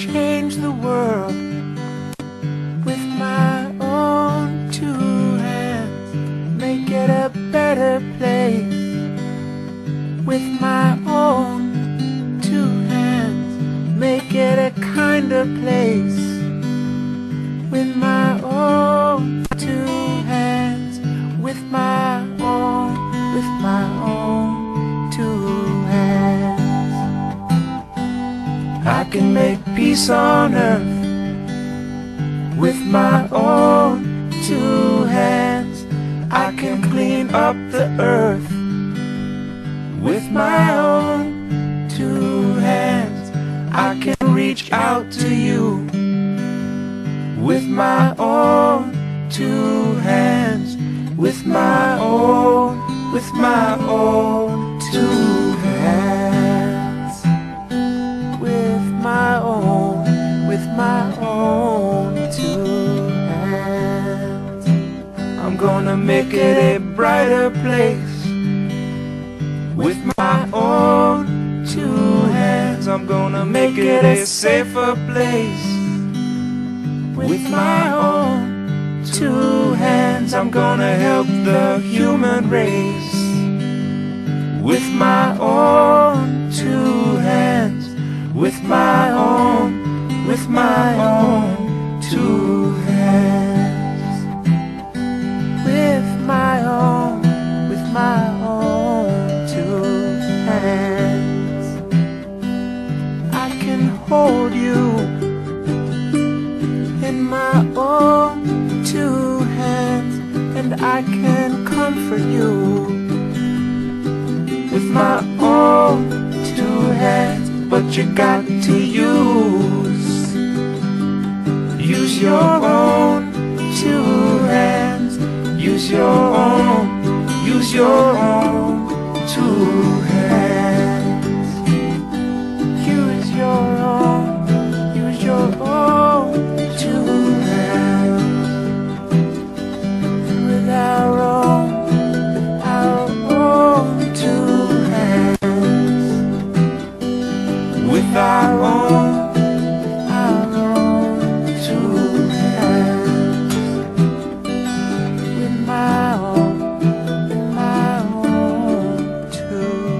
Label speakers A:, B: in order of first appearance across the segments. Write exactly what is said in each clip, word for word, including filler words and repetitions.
A: change the world with my own two hands. Make it a better place with my own two hands. Make it a kinder place with my own two hands. With my own, with my own two hands. I can make peace on earth with my own two hands. I can clean up the earth with my own two hands. I can reach out to you with my own two hands. With my own, with my own two hands. With my own, with my own two hands. I'm gonna make it a brighter place with my own two hands. I'm gonna make it a safer place with my own two hands. I'm gonna help the human race with my own two hands. With my own, with my own two hands. With my own, with my own two hands. I can hold you in my own two hands, and I can comfort you with my own two hands. But you got to use, use your own two hands. Use your own, use your own two hands. Use your own, use your own two hands. With our own, with our own two hands. With our own, our own two hands. With my own, with my own two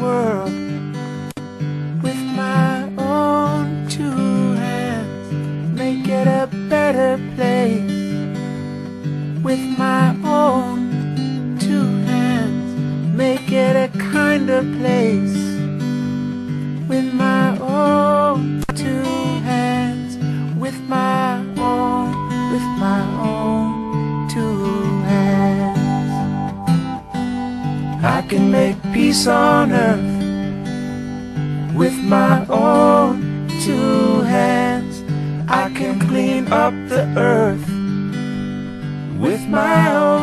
A: world with my own two hands. Make it a better place with my own two hands. Make it a kinder place with my own two hands. With my own, with my own two hands. I can make peace on earth with my own two hands. I can clean up the earth with my own